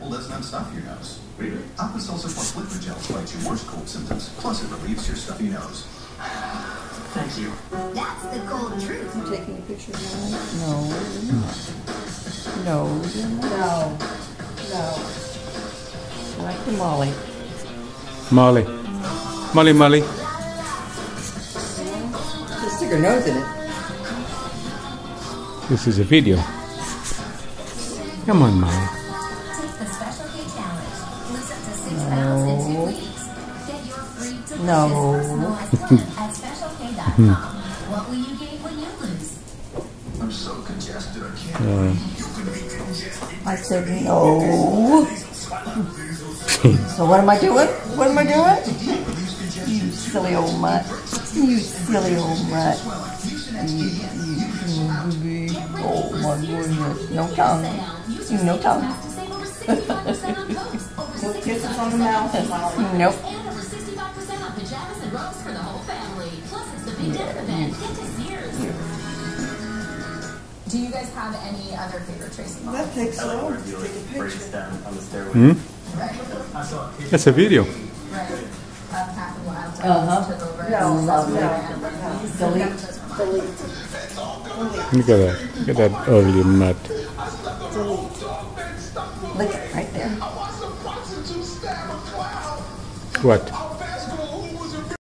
sample doesn't unstuff your nose. Really? Alka-Seltzer Plus Liquid Gels fights your worst cold symptoms. Plus, it relieves your stuffy nose. Thank you. That's the cold truth. You taking a picture now? No. No. No. No. Like the Molly. Molly. Molly, Molly. Just stick her nose in it. This is a video. Come on, Molly. Take the Special K Challenge. Lose up to 6 pounds in 2 weeks. Get your free delicious personalized plan at specialk.com. What will you gain when you lose? I'm so congested, I can't. I said no. So what am I doing? What am I doing? You silly old mutt. You silly old mutt. Oh my goodness. No tongue. No tongue. Kisses on the mouth, Molly. Nope. And over 65% off pajamas and robes for the whole family. Plus, it's the big death event. Get to Sears. Do you guys have any other favorite Tracy models? That takes so long to take a picture. Right. That's a video. Right. Half of Wild Uh-huh. took over. No. Delete. Look at that. Look at that ugly mutt. Lick it right there. What?